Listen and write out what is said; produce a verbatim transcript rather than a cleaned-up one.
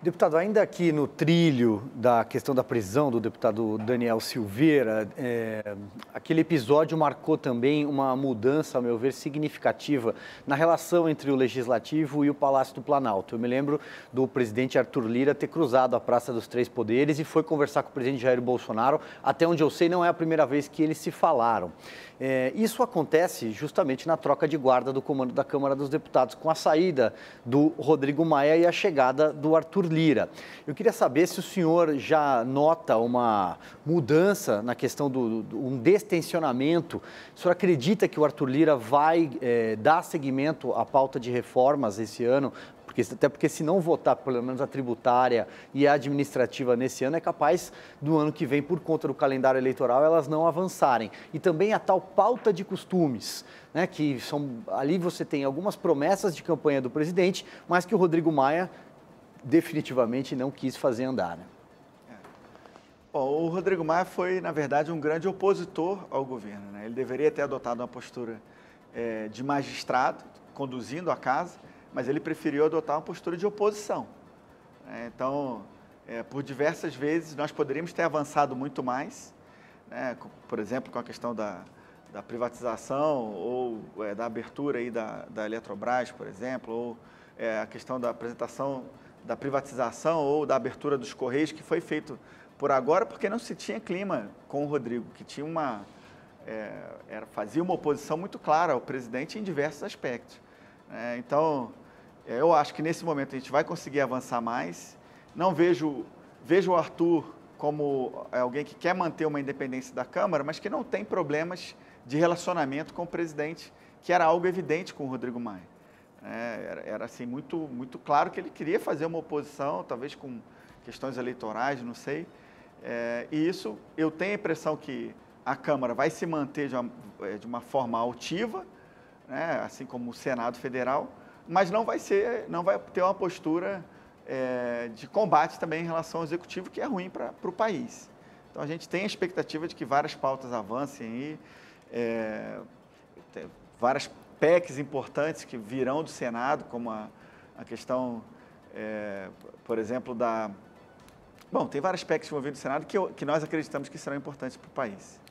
Deputado, ainda aqui no trilho da questão da prisão do deputado Daniel Silveira, é, aquele episódio marcou também uma mudança, a meu ver, significativa na relação entre o Legislativo e o Palácio do Planalto. Eu me lembro do presidente Arthur Lira ter cruzado a Praça dos Três Poderes e foi conversar com o presidente Jair Bolsonaro. Até onde eu sei, não é a primeira vez que eles se falaram. É, isso acontece justamente na troca de guarda do comando da Câmara dos Deputados, com a saída do Rodrigo Maia e a chegada do Arthur Lira. Eu queria saber se o senhor já nota uma mudança na questão do, do um destensionamento. O senhor acredita que o Arthur Lira vai é, dar seguimento à pauta de reformas esse ano? Porque, até porque se não votar, pelo menos a tributária e a administrativa nesse ano, é capaz do ano que vem, por conta do calendário eleitoral, elas não avançarem. E também a tal pauta de costumes, né, que são, ali você tem algumas promessas de campanha do presidente, mas que o Rodrigo Maia definitivamente não quis fazer andar, né? É. Bom, o Rodrigo Maia foi, na verdade, um grande opositor ao governo, né? Ele deveria ter adotado uma postura é, de magistrado, conduzindo a casa, mas ele preferiu adotar uma postura de oposição. É, então, é, por diversas vezes, nós poderíamos ter avançado muito mais, né? Por exemplo, com a questão da, da privatização ou é, da abertura aí da, da Eletrobras, por exemplo, ou é, a questão da apresentação da privatização ou da abertura dos Correios, que foi feito por agora, porque não se tinha clima com o Rodrigo, que tinha uma, é, era, fazia uma oposição muito clara ao presidente em diversos aspectos. É, então, é, eu acho que nesse momento a gente vai conseguir avançar mais. Não vejo, vejo o Arthur como alguém que quer manter uma independência da Câmara, mas que não tem problemas de relacionamento com o presidente, que era algo evidente com o Rodrigo Maia. É, era, era assim, muito, muito claro que ele queria fazer uma oposição, talvez com questões eleitorais, não sei. É, e isso, eu tenho a impressão que a Câmara vai se manter de uma, de uma forma altiva, né, assim como o Senado Federal, mas não vai, ser, não vai ter uma postura é, de combate também em relação ao Executivo, que é ruim para o país. Então, a gente tem a expectativa de que várias pautas avancem aí, é, várias P E Cs importantes que virão do Senado, como a, a questão, é, por exemplo, da... Bom, tem várias P E Cs que vão vir do Senado que, eu, que nós acreditamos que serão importantes para o país.